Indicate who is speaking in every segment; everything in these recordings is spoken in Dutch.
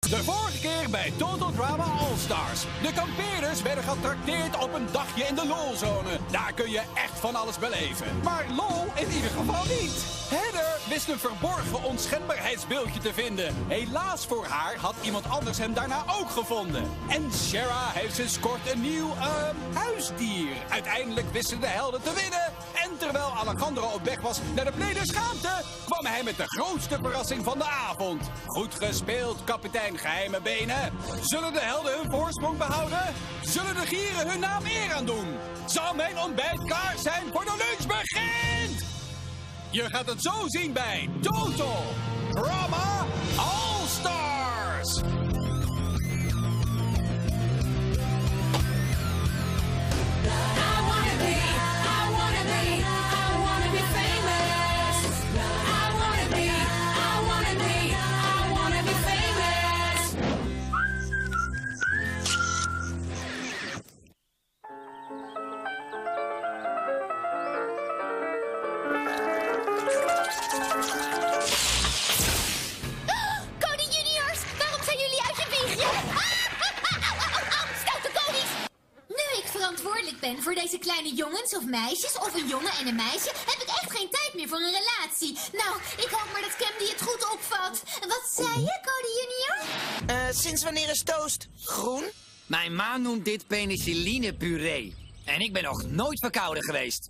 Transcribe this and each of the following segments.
Speaker 1: De vorige keer bij Total Drama All-Stars. De kampeerders werden getrakteerd op een dagje in de lolzone. Daar kun je echt van alles beleven. Maar lol in ieder geval niet. Heather wist een verborgen onschendbaarheidsbeeldje te vinden. Helaas voor haar had iemand anders hem daarna ook gevonden. En Shara heeft sinds kort een nieuw, huisdier. Uiteindelijk wisten de helden te winnen. En terwijl Alejandro op weg was naar de play der schaamte, kwam hij met de grootste verrassing van de avond. Goed gespeeld, kapitein Geheime Benen. Zullen de helden hun voorsprong behouden? Zullen de gieren hun naam eer aan doen? Zal mijn ontbijt klaar zijn voor de lunch begint? Je gaat het zo zien bij Total Drama All-Stars!
Speaker 2: Voor deze kleine jongens of meisjes of een jongen en een meisje heb ik echt geen tijd meer voor een relatie. Nou, ik hoop maar dat Camdy het goed opvat. Wat zei je, Cody Junior?
Speaker 3: Sinds wanneer is toast groen?
Speaker 4: Mijn ma noemt dit penicillinepuree. En ik ben nog nooit verkouden geweest.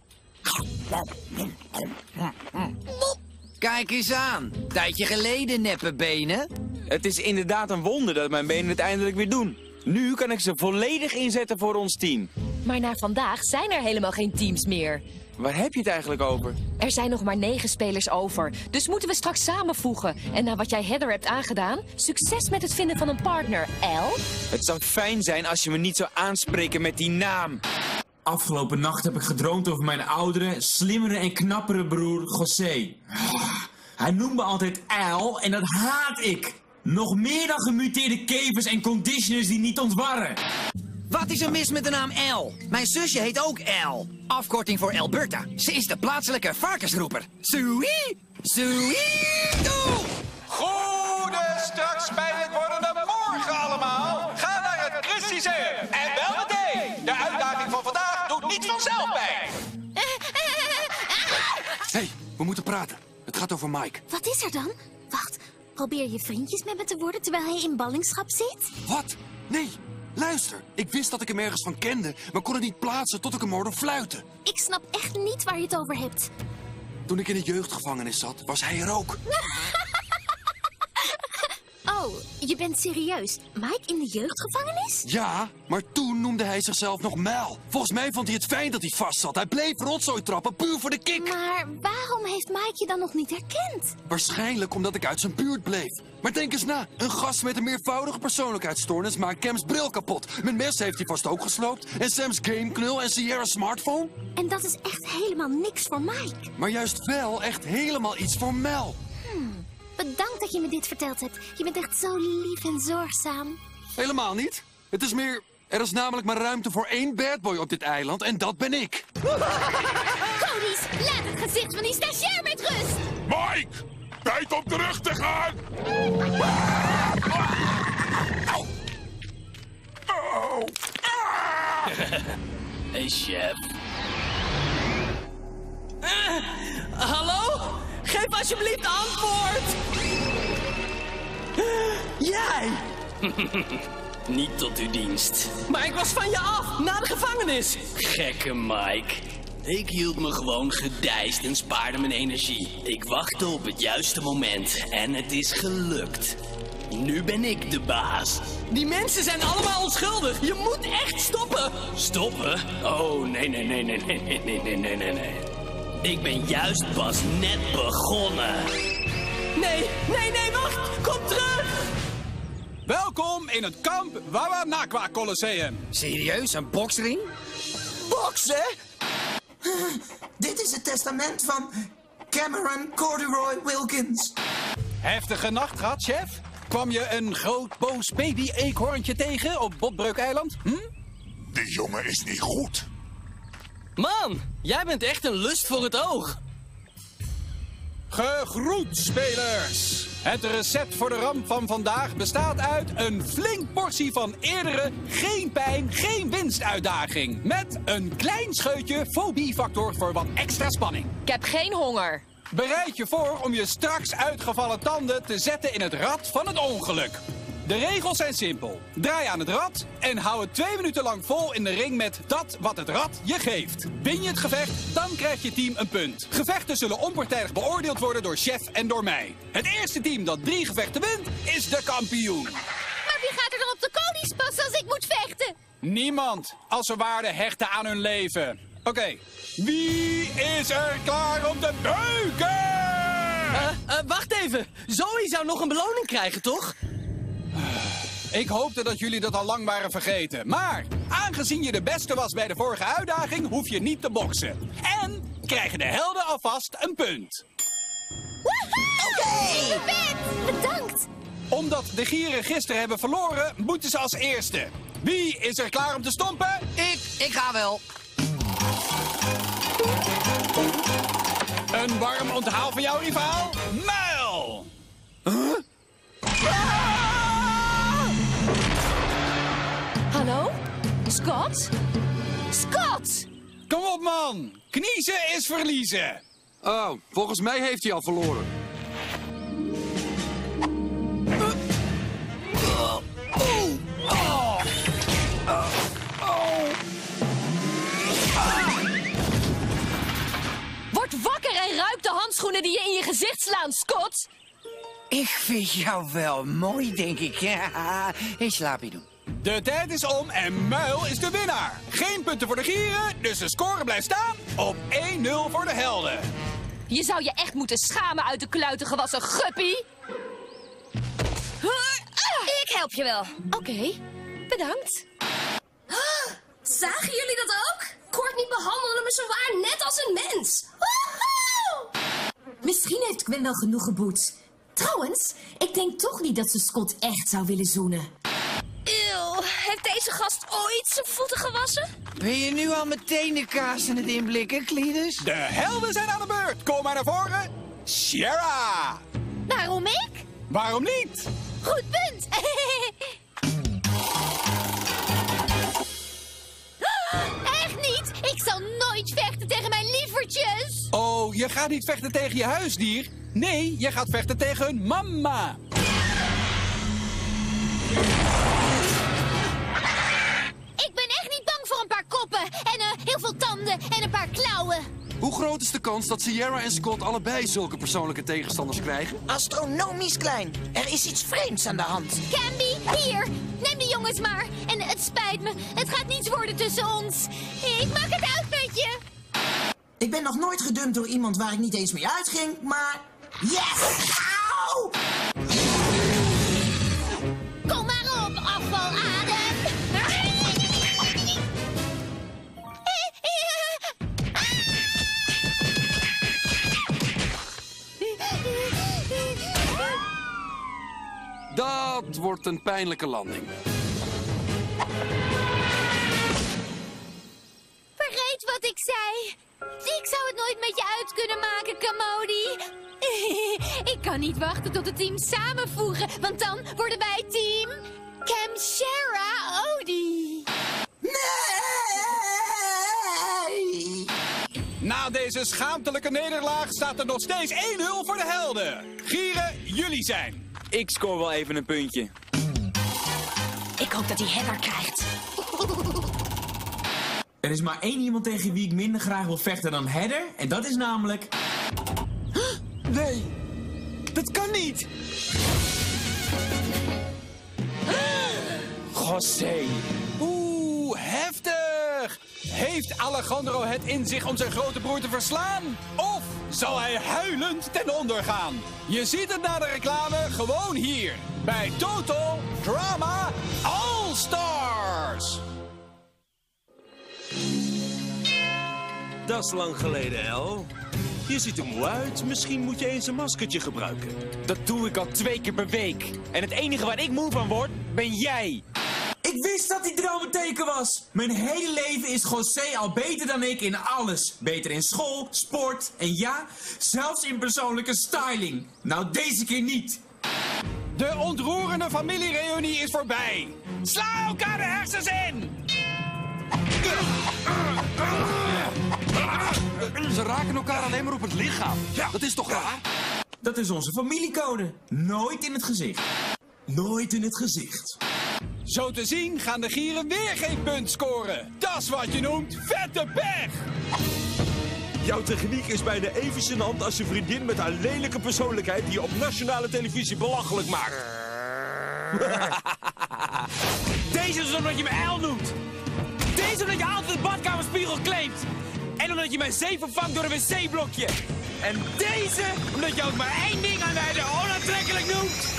Speaker 4: Kijk eens aan. Tijdje geleden, neppe benen.
Speaker 5: Het is inderdaad een wonder dat mijn benen het eindelijk weer doen. Nu kan ik ze volledig inzetten voor ons team.
Speaker 6: Maar na vandaag zijn er helemaal geen teams meer.
Speaker 5: Waar heb je het eigenlijk over?
Speaker 6: Er zijn nog maar 9 spelers over. Dus moeten we straks samenvoegen. En na wat jij Heather hebt aangedaan, succes met het vinden van een partner, El.
Speaker 5: Het zou fijn zijn als je me niet zou aanspreken met die naam. Afgelopen nacht heb ik gedroomd over mijn oudere, slimmere en knappere broer José. Hij noemt me altijd El en dat haat ik. Nog meer dan gemuteerde kevers en conditioners die niet ontwarren.
Speaker 4: Wat is er mis met de naam El? Mijn zusje heet ook El. Afkorting voor Alberta. Ze is de plaatselijke varkensroeper. Sui! Sui!
Speaker 1: Goede, straks spijtig wordende morgen allemaal. Ga naar het Christische. En wel meteen. De uitdaging van vandaag doet niet vanzelf bij.
Speaker 7: Hey, we moeten praten. Het gaat over Mike.
Speaker 2: Wat is er dan? Wacht, probeer je vriendjes met me te worden terwijl hij in ballingschap zit?
Speaker 7: Wat? Nee, luister. Ik wist dat ik hem ergens van kende, maar kon het niet plaatsen tot ik hem hoorde fluiten.
Speaker 2: Ik snap echt niet waar je het over hebt.
Speaker 7: Toen ik in de jeugdgevangenis zat, was hij er ook.
Speaker 2: Oh, je bent serieus? Mike in de jeugdgevangenis?
Speaker 7: Ja, maar toen noemde hij zichzelf nog Mel. Volgens mij vond hij het fijn dat hij vast zat. Hij bleef rotzooi trappen, puur voor de kick.
Speaker 2: Maar waarom heeft Mike je dan nog niet herkend?
Speaker 7: Waarschijnlijk omdat ik uit zijn buurt bleef. Maar denk eens na, een gast met een meervoudige persoonlijkheidsstoornis maakt Cam's bril kapot. Met mes heeft hij vast ook gesloopt. En Sam's gameknul en Sierra's smartphone.
Speaker 2: En dat is echt helemaal niks voor Mike.
Speaker 7: Maar juist wel echt helemaal iets voor Mel.
Speaker 2: Bedankt dat je me dit verteld hebt. Je bent echt zo lief en zorgzaam.
Speaker 7: Helemaal niet. Het is meer... Er is namelijk maar ruimte voor 1 bad boy op dit eiland en dat ben ik.
Speaker 2: Cody's, laat het gezicht van die stagiair met rust.
Speaker 8: Mike, tijd om terug te gaan.
Speaker 9: Hey, chef. Hallo? Geef alsjeblieft antwoord! Jij! Niet tot uw dienst. Maar ik was van je af, na de gevangenis. Gekke Mike. Ik hield me gewoon gedijst en spaarde mijn energie. Ik wachtte op het juiste moment en het is gelukt. Nu ben ik de baas. Die mensen zijn allemaal onschuldig. Je moet echt stoppen. Stoppen? Oh, nee. Ik ben juist pas net begonnen. Nee, wacht. Kom terug.
Speaker 1: Welkom in het kamp Wawanakwa Colosseum.
Speaker 4: Serieus, een boksring?
Speaker 3: Boksen? Dit is het testament van Cameron Corduroy Wilkins.
Speaker 1: Heftige nacht gehad, chef? Kwam je een groot boos baby-eekhoorntje tegen op Botbreukeiland?
Speaker 8: Die jongen is niet goed.
Speaker 9: Man, jij bent echt een lust voor het oog.
Speaker 1: Gegroet, spelers! Het recept voor de ramp van vandaag bestaat uit een flink portie van eerdere geen pijn, geen winst uitdaging. Met een klein scheutje fobiefactor voor wat extra spanning.
Speaker 6: Ik heb geen honger.
Speaker 1: Bereid je voor om je straks uitgevallen tanden te zetten in het rad van het ongeluk. De regels zijn simpel. Draai aan het rad en hou het 2 minuten lang vol in de ring met dat wat het rad je geeft. Win je het gevecht, dan krijgt je team een punt. Gevechten zullen onpartijdig beoordeeld worden door chef en door mij. Het eerste team dat 3 gevechten wint, is de kampioen.
Speaker 2: Maar wie gaat er dan op de konies passen als ik moet vechten?
Speaker 1: Niemand, als ze waarde hechten aan hun leven. Oké, wie is er klaar om te beuken?
Speaker 9: Wacht even. Zoe zou nog een beloning krijgen, toch?
Speaker 1: Ik hoopte dat jullie dat al lang waren vergeten. Maar aangezien je de beste was bij de vorige uitdaging, hoef je niet te boksen. En krijgen de helden alvast een punt.
Speaker 2: Woehoe! Bedankt!
Speaker 1: Omdat de gieren gisteren hebben verloren, moeten ze als eerste. Wie is er klaar om te stompen?
Speaker 4: Ik ga wel.
Speaker 1: Een warm onthaal van jouw rivaal, Muil!
Speaker 6: Hallo? Scott? Scott!
Speaker 1: Kom op, man! Kniezen is verliezen!
Speaker 7: Oh, volgens mij heeft hij al verloren.
Speaker 6: Word wakker en ruik de handschoenen die je in je gezicht slaan, Scott!
Speaker 4: Ik vind jou wel mooi, denk ik. Ja, hey, slaapje doen.
Speaker 1: De tijd is om en Muil is de winnaar. Geen punten voor de gieren, dus de score blijft staan op 1-0 voor de helden.
Speaker 6: Je zou je echt moeten schamen uit de kluiten gewassen guppie.
Speaker 2: Ik help je wel.
Speaker 6: Oké, bedankt.
Speaker 2: Zagen jullie dat ook? Courtney behandelde me zowaar net als een mens. Woehoe! Misschien heeft Gwen wel genoeg geboet. Trouwens, ik denk toch niet dat ze Scott echt zou willen zoenen. Eeuw, heeft deze gast ooit zijn voeten gewassen?
Speaker 4: Ben je nu al meteen de kaas in het inblikken, Cletus?
Speaker 1: De helden zijn aan de beurt. Kom maar naar voren. Sierra!
Speaker 2: Waarom ik?
Speaker 1: Waarom niet?
Speaker 2: Goed punt. Echt niet? Ik zal nooit vechten tegen mijn lievertjes.
Speaker 1: Oh, je gaat niet vechten tegen je huisdier. Nee, je gaat vechten tegen hun mama.
Speaker 2: Ik ben echt niet bang voor een paar koppen en heel veel tanden en een paar klauwen.
Speaker 7: Hoe groot is de kans dat Sierra en Scott allebei zulke persoonlijke tegenstanders krijgen?
Speaker 3: Astronomisch klein. Er is iets vreemds aan de hand.
Speaker 2: Camby, hier. Neem die jongens maar. En het spijt me. Het gaat niets worden tussen ons. Ik maak het uit met je.
Speaker 3: Ik ben nog nooit gedumpt door iemand waar ik niet eens mee uitging, maar... Yes! Auw!
Speaker 2: Kom maar op, afvaladem.
Speaker 7: Dat wordt een pijnlijke landing.
Speaker 2: Vergeet wat ik zei. Ik zou het nooit met je uit kunnen maken, Kamodi. Ik kan niet wachten tot het team samenvoegen, want dan worden wij team... Camshera Odie.
Speaker 3: Nee!
Speaker 1: Na deze schaamtelijke nederlaag staat er nog steeds 1-0 voor de helden. Gieren, jullie zijn.
Speaker 5: Ik scoor wel even een puntje.
Speaker 2: Ik hoop dat hij Heather krijgt.
Speaker 5: Er is maar 1 iemand tegen wie ik minder graag wil vechten dan Heather. En dat is namelijk...
Speaker 1: Nee, dat kan niet.
Speaker 5: José.
Speaker 1: Oeh, heftig. Heeft Alejandro het in zich om zijn grote broer te verslaan? Of zal hij huilend ten onder gaan? Je ziet het na de reclame gewoon hier. Bij Total Drama All Stars.
Speaker 10: Dat is lang geleden, El. Je ziet er moe uit. Misschien moet je eens een maskertje gebruiken.
Speaker 5: Dat doe ik al 2 keer per week. En het enige waar ik moe van word, ben jij. Ik wist dat die droom een teken was. Mijn hele leven is José al beter dan ik in alles. Beter in school, sport en ja, zelfs in persoonlijke styling. Nou, deze keer niet.
Speaker 1: De ontroerende familiereunie is voorbij. Sla elkaar de hersens in!
Speaker 7: Ze raken elkaar alleen maar op het lichaam. Dat is toch raar?
Speaker 5: Dat is onze familiecode. Nooit in het gezicht.
Speaker 11: Nooit in het gezicht.
Speaker 1: Zo te zien gaan de gieren weer geen punt scoren. Dat is wat je noemt vette pech.
Speaker 10: Jouw techniek is bijna even gênant als je vriendin met haar lelijke persoonlijkheid die je op nationale televisie belachelijk maakt.
Speaker 5: Deze is omdat je me L noemt. Deze omdat je altijd de badkamerspiegel claimt. En omdat je mij zee vervangt door een wc-blokje. En deze omdat je ook maar één ding aan mij de onaantrekkelijk noemt.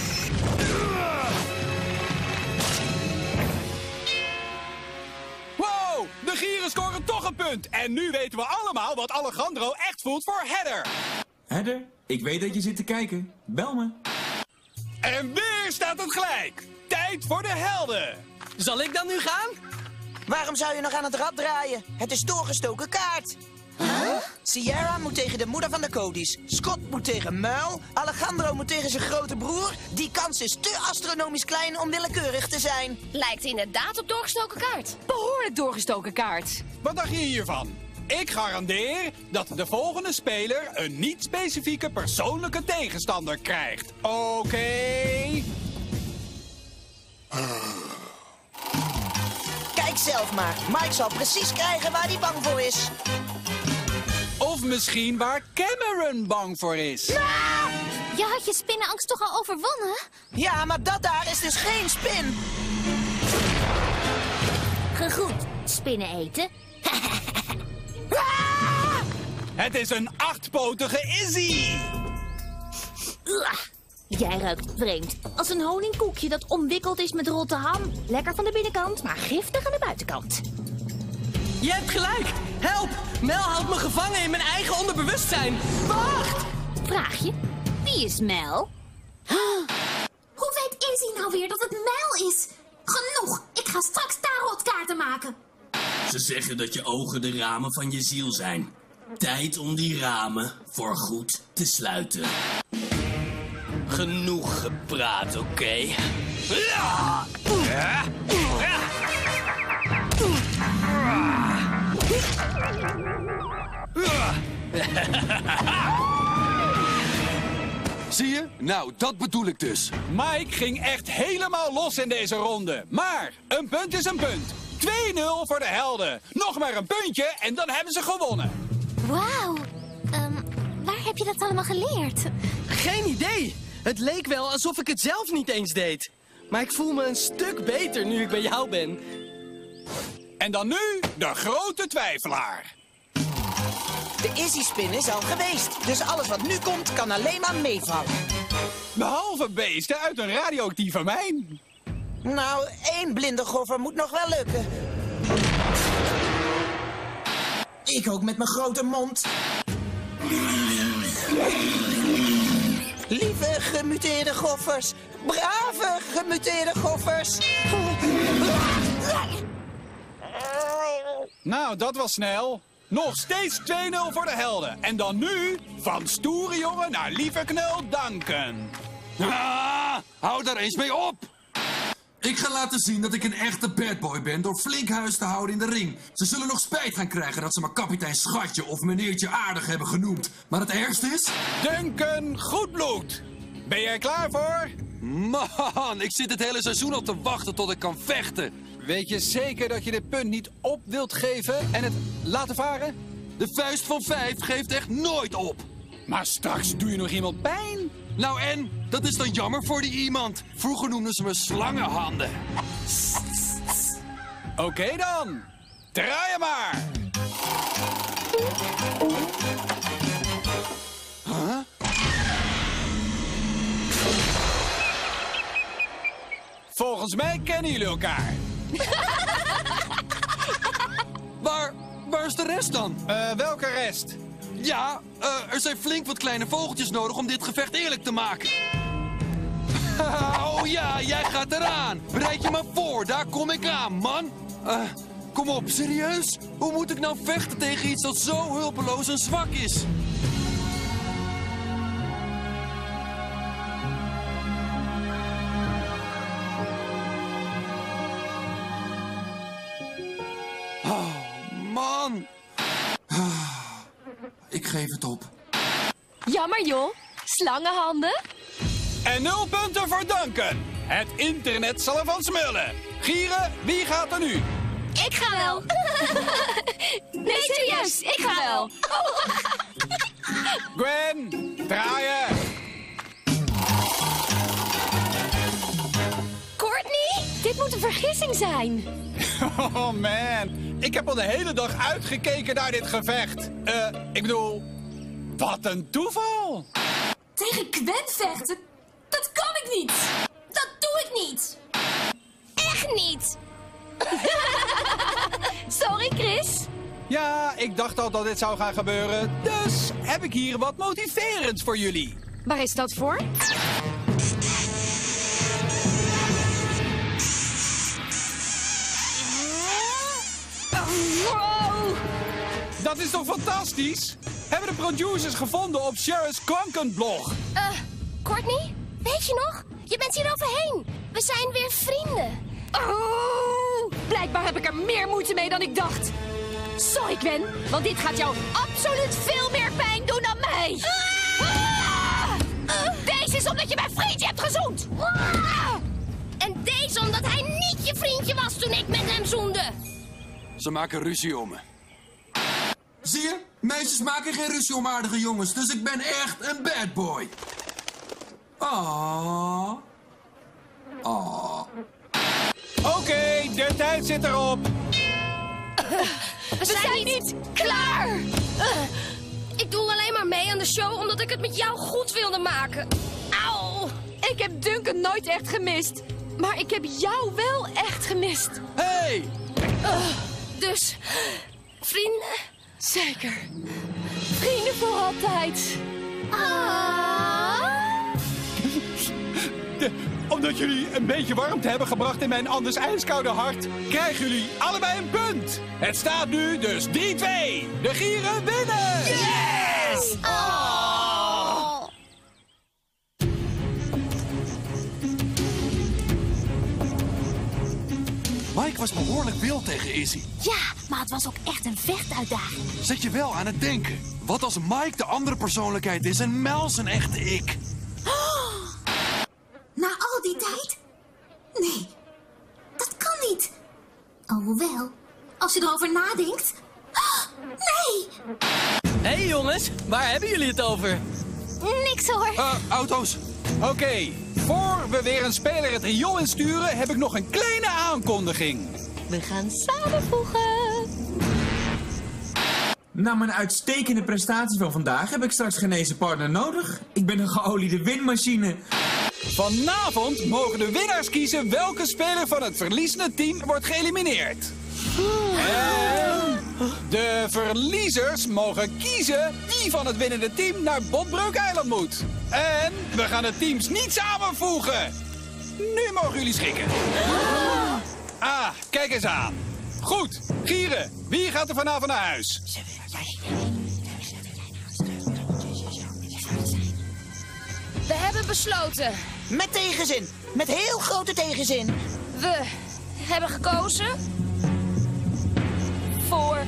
Speaker 1: Wow, de gieren scoren toch een punt. En nu weten we allemaal wat Alejandro echt voelt voor Heather.
Speaker 5: Heather, ik weet dat je zit te kijken. Bel me.
Speaker 1: En weer staat het gelijk. Tijd voor de helden.
Speaker 9: Zal ik dan nu gaan?
Speaker 3: Waarom zou je nog aan het rad draaien? Het is doorgestoken kaart. Huh? Sierra moet tegen de moeder van de Cody's. Scott moet tegen Muil. Alejandro moet tegen zijn grote broer. Die kans is te astronomisch klein om willekeurig te zijn.
Speaker 6: Lijkt inderdaad op doorgestoken kaart. Behoorlijk doorgestoken kaart.
Speaker 1: Wat dacht je hiervan? Ik garandeer dat de volgende speler een niet-specifieke persoonlijke tegenstander krijgt. Oké?
Speaker 3: Kijk zelf maar. Mike zal precies krijgen waar hij bang voor is.
Speaker 1: Of misschien waar Cameron bang voor is.
Speaker 2: Je had je spinnenangst toch al overwonnen?
Speaker 3: Ja, maar dat daar is dus geen spin.
Speaker 2: Gegoed, spinnen eten.
Speaker 1: Het is een 8-potige Izzy.
Speaker 2: Jij ruikt vreemd. Als een honingkoekje dat omwikkeld is met rotte ham. Lekker van de binnenkant, maar giftig aan de buitenkant.
Speaker 9: Je hebt gelijk. Help! Mel houdt me gevangen in mijn eigen onderbewustzijn. Wacht!
Speaker 2: Vraag je, wie is Mel? Hoe weet Izzy nou weer dat het Mel is? Genoeg, ik ga straks tarotkaarten maken.
Speaker 9: Ze zeggen dat je ogen de ramen van je ziel zijn. Tijd om die ramen voorgoed te sluiten. Genoeg gepraat, oké?
Speaker 7: Zie je? Nou, dat bedoel ik dus.
Speaker 1: Mike ging echt helemaal los in deze ronde. Maar een punt is een punt. 2-0 voor de helden. Nog maar een puntje en dan hebben ze gewonnen.
Speaker 2: Wauw. Waar heb je dat allemaal geleerd?
Speaker 9: Geen idee. Het leek wel alsof ik het zelf niet eens deed. Maar ik voel me een stuk beter nu ik bij jou ben.
Speaker 1: En dan nu de grote twijfelaar.
Speaker 3: De Izzy-spin is al geweest. Dus alles wat nu komt kan alleen maar meevallen.
Speaker 1: Behalve beesten uit een radioactieve mijn.
Speaker 3: Nou, 1 blinde goffer moet nog wel lukken.
Speaker 11: Ik ook met mijn grote mond.
Speaker 3: Lieve gemuteerde goffers. Brave gemuteerde goffers.
Speaker 1: Nou, dat was snel. Nog steeds 2-0 voor de helden. En dan nu van stoere jongen naar lieve knul Duncan.
Speaker 7: Hou daar eens mee op!
Speaker 12: Ik ga laten zien dat ik een echte badboy ben door flink huis te houden in de ring. Ze zullen nog spijt gaan krijgen dat ze me kapitein Schatje of meneertje Aardig hebben genoemd. Maar het ergste is...
Speaker 1: Duncan Goedbloed. Ben jij klaar voor?
Speaker 7: Man, ik zit het hele seizoen al te wachten tot ik kan vechten.
Speaker 1: Weet je zeker dat je dit punt niet op wilt geven en het laten varen?
Speaker 7: De vuist van 5 geeft echt nooit op.
Speaker 1: Maar straks doe je nog iemand pijn.
Speaker 7: Nou en? Dat is dan jammer voor die iemand. Vroeger noemden ze me slangenhanden.
Speaker 1: Oké dan. Draai hem maar.
Speaker 7: Huh?
Speaker 1: Volgens mij kennen jullie elkaar.
Speaker 7: Waar is de rest dan?
Speaker 1: Welke rest?
Speaker 7: Ja, er zijn flink wat kleine vogeltjes nodig om dit gevecht eerlijk te maken. Oh ja, jij gaat eraan. Bereid je maar voor, daar kom ik aan, man. Kom op, serieus? Hoe moet ik nou vechten tegen iets dat zo hulpeloos en zwak is? Oh, man. Ik geef het op.
Speaker 6: Jammer, joh. Slangenhanden.
Speaker 1: En 0 punten voor Duncan. Het internet zal ervan smullen. Gieren, wie gaat er nu?
Speaker 2: Ik ga wel.
Speaker 6: Nee, serieus. Ik ga wel.
Speaker 1: Gwen, draaien.
Speaker 6: Courtney, dit moet een vergissing zijn.
Speaker 1: Oh man, ik heb al de hele dag uitgekeken naar dit gevecht. Ik bedoel, wat een toeval.
Speaker 2: Tegen Gwen vechten? Dat kan ik niet. Dat doe ik niet. Echt niet.
Speaker 6: Sorry, Chris.
Speaker 1: Ja, ik dacht al dat dit zou gaan gebeuren. Dus heb ik hier wat motiverends voor jullie.
Speaker 6: Waar is dat voor? Wow.
Speaker 1: Dat is toch fantastisch? Hebben de producers gevonden op Cher's Klankenblog.
Speaker 2: Courtney, weet je nog? Je bent hier overheen. We zijn weer vrienden.
Speaker 6: Oh, blijkbaar heb ik er meer moeite mee dan ik dacht. Sorry, Gwen, want dit gaat jou absoluut veel meer pijn doen dan mij. Deze is omdat je mijn vriendje hebt gezoend.
Speaker 2: En deze omdat hij niet je vriendje was toen ik met hem zoende.
Speaker 7: Ze maken ruzie om me. Zie je? Meisjes maken geen ruzie om aardige jongens, dus ik ben echt een bad boy.
Speaker 1: Oké, de tijd zit erop.
Speaker 2: We zijn niet klaar. Ik doe alleen maar mee aan de show omdat ik het met jou goed wilde maken. Auw.
Speaker 6: Ik heb Duncan nooit echt gemist. Maar ik heb jou wel echt gemist.
Speaker 7: Hey!
Speaker 2: Dus, vrienden?
Speaker 6: Zeker. Vrienden voor altijd.
Speaker 1: Omdat jullie een beetje warmte hebben gebracht in mijn anders ijskoude hart, krijgen jullie allebei een punt. Het staat nu dus 3-2. De Gieren winnen!
Speaker 2: Yes!
Speaker 7: Mike was behoorlijk wild tegen Izzy.
Speaker 2: Ja, maar het was ook echt een vechtuitdaging.
Speaker 7: Zet je wel aan het denken. Wat als Mike de andere persoonlijkheid is en Mel zijn echte ik?
Speaker 2: Na al die tijd? Nee, dat kan niet. Alhoewel, als je erover nadenkt... Nee!
Speaker 9: Hé jongens, waar hebben jullie het over?
Speaker 2: Niks hoor.
Speaker 7: Auto's.
Speaker 1: Oké, voor we weer een speler het riool insturen, heb ik nog een kleine aankondiging.
Speaker 6: We gaan samenvoegen.
Speaker 5: Na mijn uitstekende prestatie van vandaag heb ik straks geen deze partner nodig. Ik ben een geoliede winmachine.
Speaker 1: Vanavond mogen de winnaars kiezen welke speler van het verliezende team wordt geëlimineerd. En de verliezers mogen kiezen wie van het winnende team naar Botbreuk-eiland moet. En we gaan de teams niet samenvoegen. Nu mogen jullie schikken. Kijk eens aan. Goed, Gieren, wie gaat er vanavond naar huis?
Speaker 2: We hebben besloten.
Speaker 3: Met tegenzin. Met heel grote tegenzin.
Speaker 2: We hebben gekozen... voor...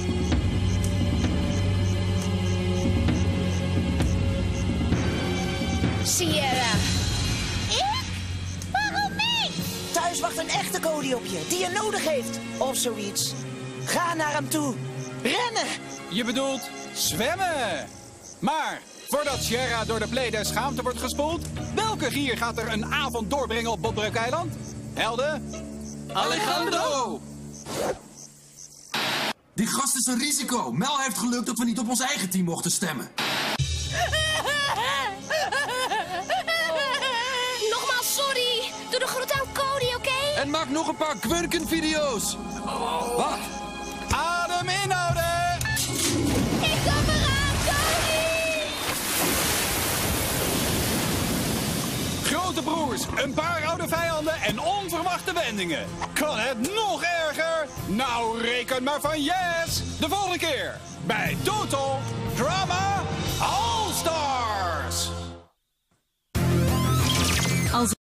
Speaker 2: Sierra.
Speaker 3: Ik? Waarom ik? Thuis wacht een echte Cody op je, die je nodig heeft. Of zoiets. Ga naar hem toe. Rennen!
Speaker 1: Je bedoelt zwemmen. Maar voordat Sierra door de play der schaamte wordt gespoeld, welke Gier gaat er een avond doorbrengen op Botbreuk-eiland? Helden?
Speaker 7: Alejandro! Die gast is een risico. Mel heeft geluk dat we niet op ons eigen team mochten stemmen.
Speaker 2: Nogmaals sorry. Doe de groet aan Cody, oké?
Speaker 7: En maak nog een paar Quirken-video's. Wat?
Speaker 1: Adem inhouden!
Speaker 2: Ik kom eraan, Cody!
Speaker 1: grote broers, een paar oude vijanden en onverwachte wendingen. Kan het nog erger? Nou, reken maar van yes! De volgende keer bij Total Drama All-Stars!